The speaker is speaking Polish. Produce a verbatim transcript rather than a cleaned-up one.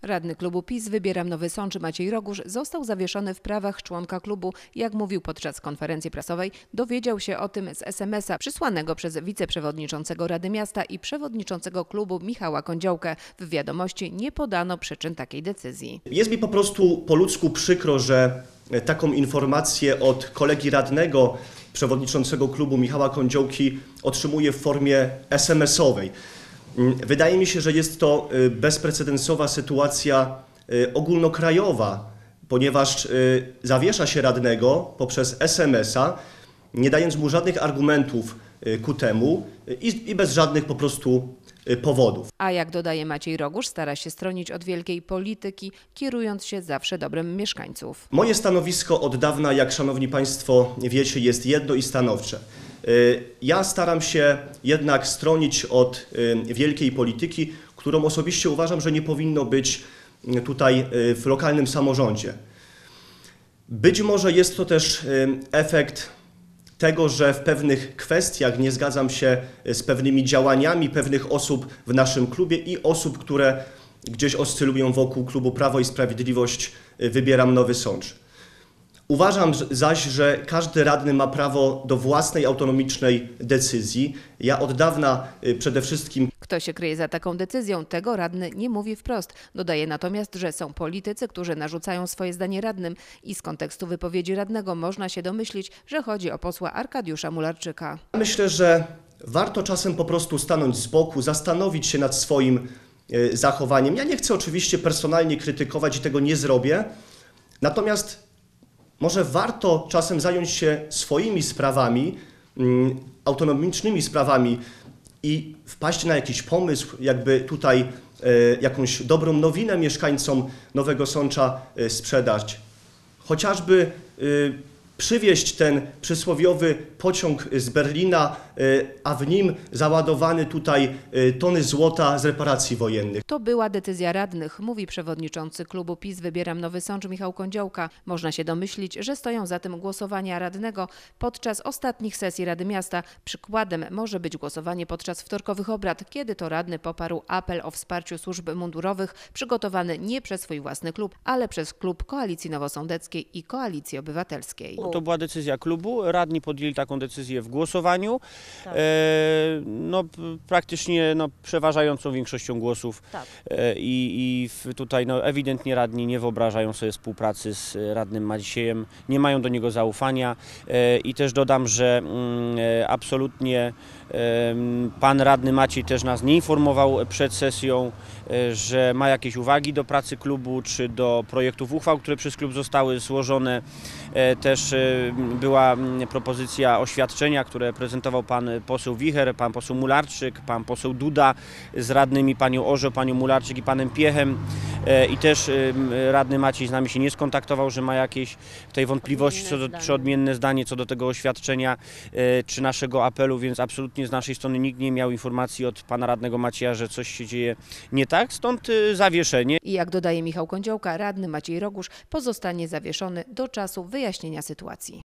Radny klubu PiS Wybieram Nowy Sącz Maciej Rogusz został zawieszony w prawach członka klubu. Jak mówił podczas konferencji prasowej, dowiedział się o tym z es em es a przysłanego przez wiceprzewodniczącego Rady Miasta i przewodniczącego klubu Michała Kądziołkę. W wiadomości nie podano przyczyn takiej decyzji. Jest mi po prostu po ludzku przykro, że taką informację od kolegi radnego, przewodniczącego klubu Michała Kądziołki otrzymuje w formie es em es owej. Wydaje mi się, że jest to bezprecedensowa sytuacja ogólnokrajowa, ponieważ zawiesza się radnego poprzez es em es a, nie dając mu żadnych argumentów ku temu i, i bez żadnych po prostu powodów. A jak dodaje Maciej Rogusz, stara się stronić od wielkiej polityki, kierując się zawsze dobrem mieszkańców. Moje stanowisko od dawna, jak szanowni państwo wiecie, jest jedno i stanowcze. Ja staram się jednak stronić od wielkiej polityki, którą osobiście uważam, że nie powinno być tutaj w lokalnym samorządzie. Być może jest to też efekt tego, że w pewnych kwestiach nie zgadzam się z pewnymi działaniami pewnych osób w naszym klubie i osób, które gdzieś oscylują wokół klubu Prawo i Sprawiedliwość Wybieram Nowy Sącz. Uważam zaś, że każdy radny ma prawo do własnej autonomicznej decyzji. Ja od dawna przede wszystkim... Kto się kryje za taką decyzją, tego radny nie mówi wprost. Dodaje natomiast, że są politycy, którzy narzucają swoje zdanie radnym i z kontekstu wypowiedzi radnego można się domyślić, że chodzi o posła Arkadiusza Mularczyka. Myślę, że warto czasem po prostu stanąć z boku, zastanowić się nad swoim zachowaniem. Ja nie chcę oczywiście personalnie krytykować i tego nie zrobię, natomiast może warto czasem zająć się swoimi sprawami, autonomicznymi sprawami i wpaść na jakiś pomysł, jakby tutaj e, jakąś dobrą nowinę mieszkańcom Nowego Sącza e, sprzedać. Chociażby e, przywieźć ten przysłowiowy pociąg z Berlina, a w nim załadowany tutaj tony złota z reparacji wojennych. To była decyzja radnych, mówi przewodniczący klubu PiS Wybieram Nowy Sącz Michał Kądziołka. Można się domyślić, że stoją za tym głosowania radnego podczas ostatnich sesji Rady Miasta. Przykładem może być głosowanie podczas wtorkowych obrad, kiedy to radny poparł apel o wsparciu służb mundurowych przygotowany nie przez swój własny klub, ale przez klub Koalicji Nowosądeckiej i Koalicji Obywatelskiej. To była decyzja klubu, radni podjęli taką decyzję w głosowaniu, tak. e, no, praktycznie no, przeważającą większością głosów tak. e, i, i tutaj no, ewidentnie radni nie wyobrażają sobie współpracy z radnym Maciejem, nie mają do niego zaufania e, i też dodam, że e, absolutnie e, pan radny Maciej też nas nie informował przed sesją, e, że ma jakieś uwagi do pracy klubu czy do projektów uchwał, które przez klub zostały złożone. E, też była propozycja oświadczenia, które prezentował pan poseł Wicher, pan poseł Mularczyk, pan poseł Duda z radnymi panią Orzeł, panią Mularczyk i panem Piechem. I też radny Maciej z nami się nie skontaktował, że ma jakieś tutaj wątpliwości co do, czy odmienne zdanie co do tego oświadczenia czy naszego apelu, więc absolutnie z naszej strony nikt nie miał informacji od pana radnego Macieja, że coś się dzieje nie tak, stąd zawieszenie. I jak dodaje Michał Kądziołka, radny Maciej Rogusz pozostanie zawieszony do czasu wyjaśnienia sytuacji.